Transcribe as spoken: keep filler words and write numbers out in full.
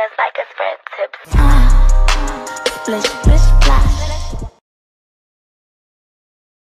fingers like a spread tips. Uh, splish, splish.